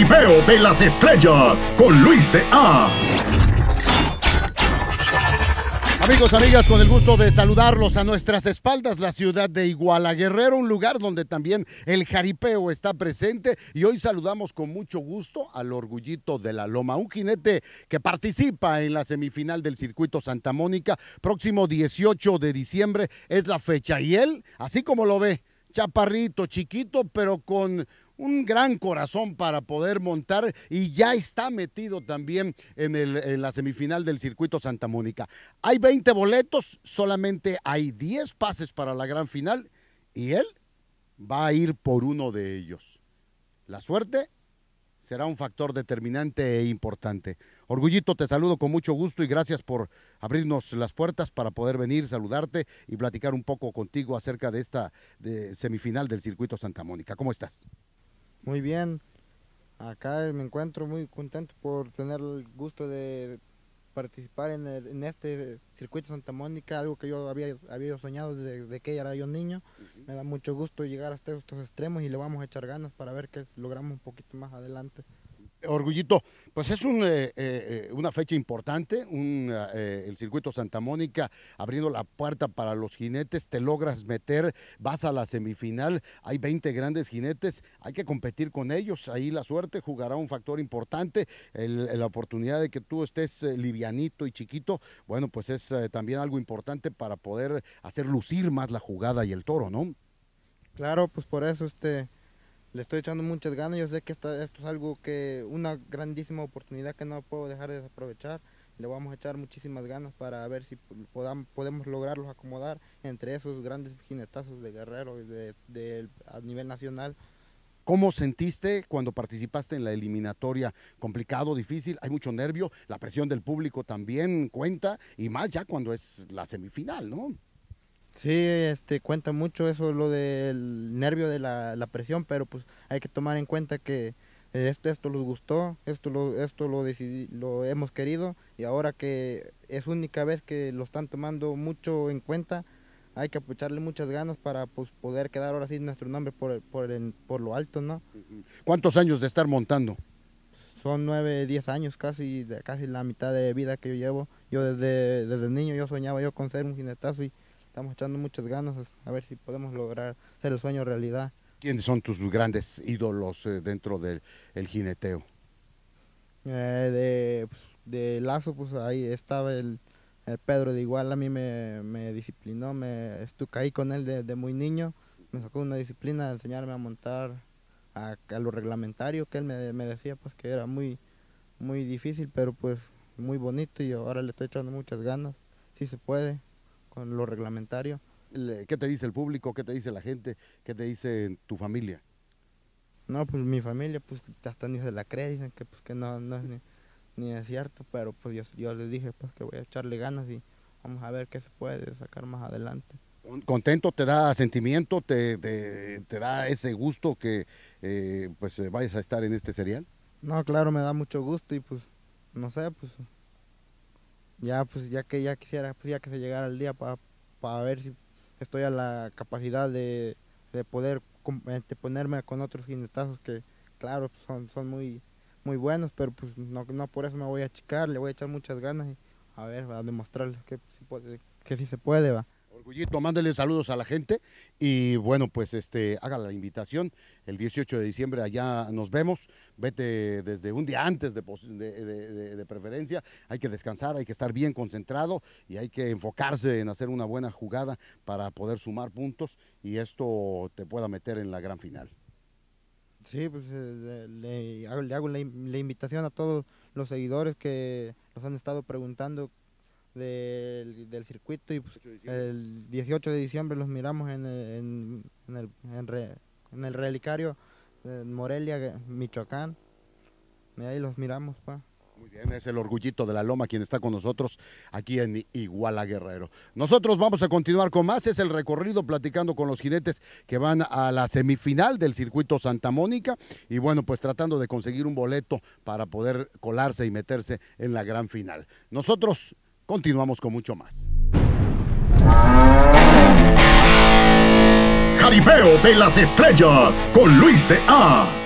Jaripeo de las Estrellas con Luis de A. Amigos, amigas, con el gusto de saludarlos. A nuestras espaldas la ciudad de Iguala Guerrero, un lugar donde también el jaripeo está presente, y hoy saludamos con mucho gusto al Orgullito de la Loma, un jinete que participa en la semifinal del Circuito Santa Mónica. Próximo 18 de diciembre es la fecha, y él, así como lo ve, chaparrito, chiquito, pero con un gran corazón para poder montar, y ya está metido también en la semifinal del Circuito Santa Mónica. Hay 20 boletos, solamente hay 10 pases para la gran final, y él va a ir por uno de ellos. La suerte será un factor determinante e importante. Orgullito, te saludo con mucho gusto y gracias por abrirnos las puertas para poder venir, saludarte y platicar un poco contigo acerca de esta semifinal del Circuito Santa Mónica. ¿Cómo estás? Muy bien, acá me encuentro muy contento por tener el gusto de participar en este Circuito Santa Mónica, algo que yo había soñado desde que era yo niño. Me da mucho gusto llegar hasta estos extremos y le vamos a echar ganas para ver que logramos un poquito más adelante. Orgullito, pues es una fecha importante, el Circuito Santa Mónica abriendo la puerta para los jinetes, te logras meter, vas a la semifinal, hay 20 grandes jinetes, hay que competir con ellos, ahí la suerte jugará un factor importante, la oportunidad de que tú estés livianito y chiquito, bueno, pues es también algo importante para poder hacer lucir más la jugada y el toro, ¿no? Claro, pues por eso le estoy echando muchas ganas. Yo sé que esto es algo una grandísima oportunidad que no puedo dejar de desaprovechar. Le vamos a echar muchísimas ganas para ver si podemos lograrlos acomodar entre esos grandes jinetazos de Guerrero a nivel nacional. ¿Cómo sentiste cuando participaste en la eliminatoria? ¿Complicado, difícil? Hay mucho nervio, la presión del público también cuenta, y más ya cuando es la semifinal, ¿no? Sí, cuenta mucho eso, lo del nervio de la presión, pero pues hay que tomar en cuenta que esto les gustó, esto lo hemos querido, y ahora que es única vez que lo están tomando mucho en cuenta, hay que echarle muchas ganas para pues, poder quedar ahora sí nuestro nombre por lo alto, ¿no? ¿Cuántos años de estar montando? Son 9, 10 años, casi la mitad de vida que yo llevo. Yo desde niño yo soñaba con ser un jinetazo, y estamos echando muchas ganas a ver si podemos lograr hacer el sueño realidad. ¿Quiénes son tus grandes ídolos dentro del jineteo? De lazo, pues ahí estaba el Pedro de Iguala. A mí me disciplinó, estuve ahí con él de muy niño, me sacó una disciplina de enseñarme a montar a lo reglamentario, que él me decía pues que era muy, muy difícil, pero pues muy bonito, y ahora le estoy echando muchas ganas, sí se puede con lo reglamentario. ¿Qué te dice el público? ¿Qué te dice la gente? ¿Qué te dice tu familia? No, pues mi familia pues hasta ni se la cree, dicen que pues que no es ni es cierto, pero pues yo les dije pues que voy a echarle ganas y vamos a ver qué se puede sacar más adelante. ¿Contento? ¿Te da sentimiento? ¿Te da ese gusto que vayas a estar en este serial? No, claro, me da mucho gusto, y pues no sé, pues ya quisiera, pues ya que se llegara el día para ver si estoy a la capacidad de poder ponerme con otros jinetazos que claro son muy, muy buenos, pero pues no por eso me voy a achicar, le voy a echar muchas ganas y a demostrarles que sí se puede, va. Orgullito, mándale saludos a la gente, y bueno, pues haga la invitación, el 18 de diciembre allá nos vemos, vete desde un día antes de preferencia, hay que descansar, hay que estar bien concentrado, y hay que enfocarse en hacer una buena jugada para poder sumar puntos, y esto te pueda meter en la gran final. Sí, pues le hago la invitación a todos los seguidores que nos han estado preguntando del circuito, y pues el 18 de diciembre los miramos en el relicario en Morelia, Michoacán, y ahí los miramos, pa. Muy bien, es el Orgullito de la Loma quien está con nosotros aquí en Iguala Guerrero. Nosotros vamos a continuar con más, es el recorrido platicando con los jinetes que van a la semifinal del Circuito Santa Mónica, y bueno, pues tratando de conseguir un boleto para poder colarse y meterse en la gran final. Nosotros continuamos con mucho más. Jaripeo de las Estrellas con Luis de A.